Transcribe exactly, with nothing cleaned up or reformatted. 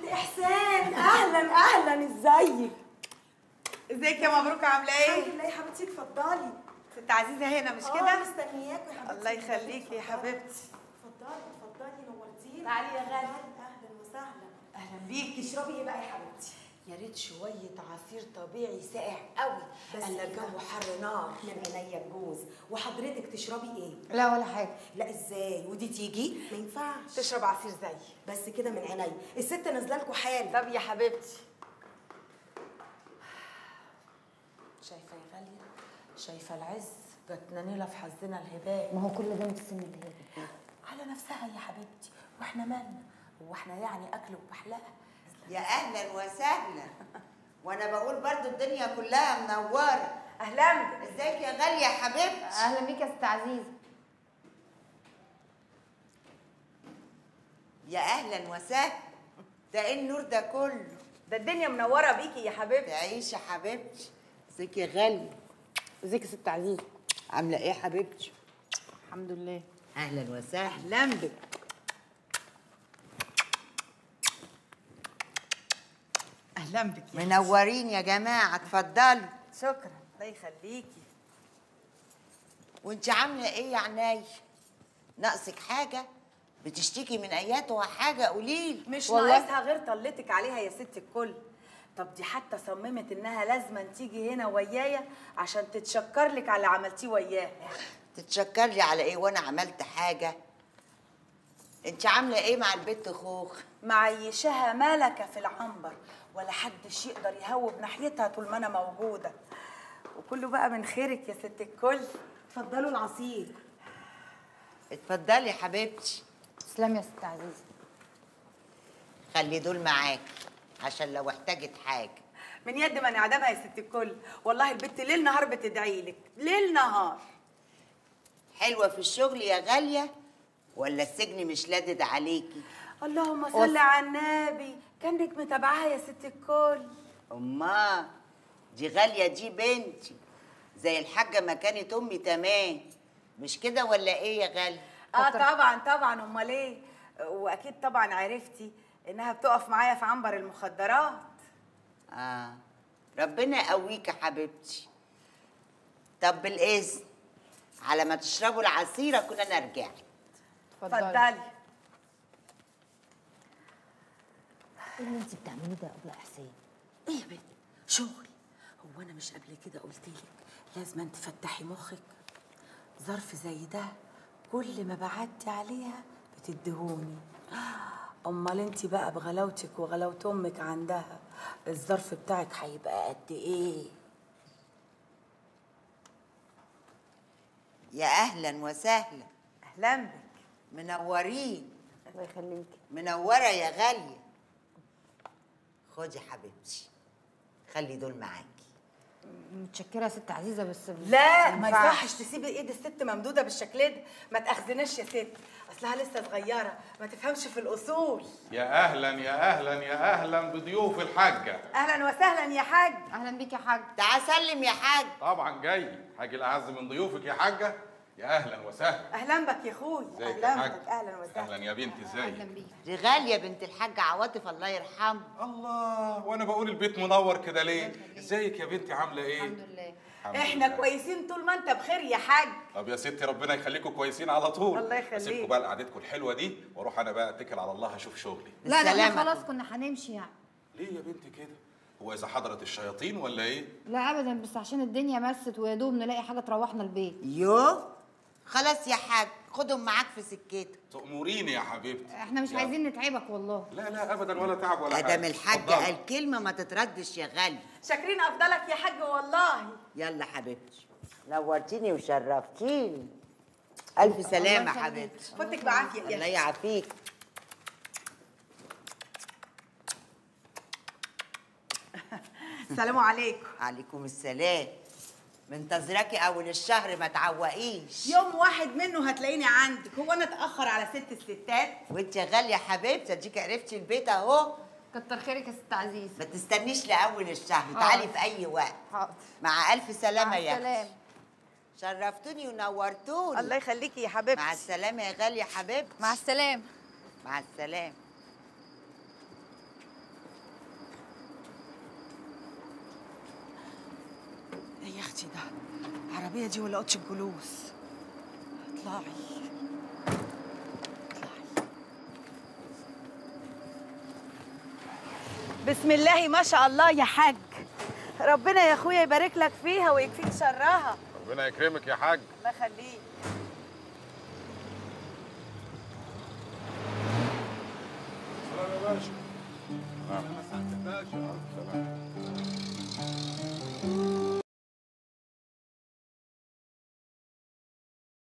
احسان اهلا اهلا، ازيك؟ ازيك يا مبروك، عامله ايه؟ الحمد لله يا حبيبتي، اتفضلي. ست عزيزه هنا مش كده؟ اه مستنياكي يا حبيبتي. الله يخليكي يا حبيبتي. اتفضلي اتفضلي، نورتيني. تعالي يا غالي. اهلا وسهلا. اهلا بيكي. تشربي ايه بقى يا حبيبتي؟ يا ريت شويه عصير طبيعي ساقع قوي، الا الجو حر نار. من عينيا الجوز. وحضرتك تشربي ايه؟ لا ولا حاجه. لا ازاي ودي تيجي؟ ما ينفعش. تشرب عصير زيي بس كده من عينيا. الست نازله لكم حال. طب يا حبيبتي. شايفه يا غاليه؟ شايفه العز جاتنا نيله في حظنا الهباء. ما هو كل ده من السن اللي هي على نفسها يا حبيبتي، واحنا مالنا؟ هو احنا يعني اكل وبحلقه؟ يا اهلا وسهلا. وانا بقول برضو الدنيا كلها منوره. اهلا. ازيك يا غاليه يا حبيبتي؟ اهلا بيك يا ست عزيزه. يا اهلا وسهلا. ده ايه النور ده كله؟ ده الدنيا منوره بيكي يا حبيبتي. تعيش يا حبيبتي. ازيك يا غاليه؟ ازيك يا ست عزيزه؟ عامله ايه يا حبيبتي؟ الحمد لله. اهلا وسهلا. اهلا بك. اهلا بك. منورين يا جماعه، اتفضلوا. شكرا، الله يخليكي. وانت عامله ايه يا عناي؟ ناقصك حاجه؟ بتشتكي من اياتها حاجه؟ قوليلي. مش والله. ناقصها غير طلتك عليها يا ست الكل. طب دي حتى صممت انها لازما تيجي هنا ويايا عشان تتشكر لك على اللي عملتيه وياها. تتشكر لي على ايه وانا عملت حاجه؟ انت عامله ايه مع البت خوخ؟ معيشها ملكه في العنبر، ولا حدش يقدر يهوب ناحيتها طول ما انا موجوده. وكله بقى من خيرك يا ست الكل. اتفضلوا العصير. اتفضلي يا حبيبتي. تسلمي يا ست عزيزه. خلي دول معاكي عشان لو احتاجت حاجه. من يد من اعدمها يا ست الكل. والله البت ليل نهار بتدعي لك، ليل نهار. حلوه في الشغل يا غاليه ولا السجن مش لادد عليكي؟ اللهم صل على النبي. كانك متابعاها يا ست الكل. امال دي غاليه دي بنتي، زي الحاجه ما كانت امي تمام، مش كده ولا ايه يا غاليه؟ اه طبعا طبعا، امال ايه. واكيد طبعا عرفتي انها بتقف معايا في عنبر المخدرات. اه ربنا يقويك يا حبيبتي. طب بالاذن، على ما تشربوا العصير اكون انا رجعت. اتفضلي. ايه اللي انت بتعمليه ده يا ابله احسان؟ ايه يا بنت؟ شغل. هو انا مش قبل كده قلت لك لازم انت تفتحي مخك؟ ظرف زي ده كل ما بعدي عليها بتدهوني. امال انت بقى بغلاوتك وغلاوه امك عندها الظرف بتاعك هيبقى قد ايه؟ يا اهلا وسهلا. اهلا بك. منورين. الله يخليكي. منوره يا غاليه. خدي حبيبتي، خلي دول معاكي. متشكره يا ست عزيزه بس لا ما يصحش تسيبي ايد الست ممدوده بالشكل ده. ما تاخذناش يا ست، اصلها لسه صغيره ما تفهمش في الاصول. يا اهلا يا اهلا يا اهلا بضيوف الحاجه. اهلا وسهلا يا حاج. اهلا بيك يا حاج. تعال سلم يا حاج. طبعا جاي، حاجي الاعز من ضيوفك يا حاجه. يا اهلا وسهلا. اهلا بك يا اخوي. ازيك يا اهلا حاج؟ بك. اهلا وسهلا. اهلا يا بنتي، ازيك؟ اهلا بيك. دي غاليه بنت الحاج عواطف الله يرحمه. الله، وانا بقول البيت منور كده ليه؟ ازيك يا بنتي، عامله ايه؟ الحمد لله. احنا كويسين طول ما انت بخير يا حاج. طب يا ستي ربنا يخليكم كويسين على طول. الله يخليك. اسيبكم بقى لقعدتكم الحلوه دي واروح انا بقى اتكل على الله اشوف شغلي. لا ده احنا السلامة. خلاص كنا هنمشي يعني. ليه يا بنتي كده؟ هو اذا حضرت الشياطين ولا ايه؟ لا ابدا، بس عشان الدنيا مست ويا دوب نلاقي حاجه تروحنا البيت. يو خلاص يا حاج، خدهم معاك في سكتك. تأمريني يا حبيبتي. احنا مش يلا. عايزين نتعبك والله. لا لا ابدا، ولا تعب ولا حاجه. ادم الحاج اتفضلي. قال كلمه ما تتردش يا غاليه. شاكرين افضلك يا حاج والله. يلا حبيبتي، نورتيني وشرفتيني. الف سلامه يخليك. حبيبتي. فوتك بعافيه يا الله يعافيك. السلام عليكم. عليكم السلام. منتظراكي اول الشهر، ما تعوقيش. يوم واحد منه هتلاقيني عندك. هو انا اتاخر على ست الستات؟ وانت يا غاليه حبيبتي اديكي عرفتي البيت اهو. كتر خيرك يا ست عزيز. ما تستنيش لاول الشهر، تعالي في اي وقت. حاضر. مع الف سلامه مع يا السلامة. اختي. شرفتوني ونورتوني. الله يخليكي يا حبيبتي. مع السلامه يا غاليه حبيبتي. مع السلامه. مع السلامه. ايه يا اختي ده؟ العربيه دي ولا اوضه الجلوس؟ اطلعي اطلعي. بسم الله ما شاء الله يا حاج. ربنا يا اخويا يبارك لك فيها ويكفيك شرها. ربنا يكرمك يا حاج. الله يخليك.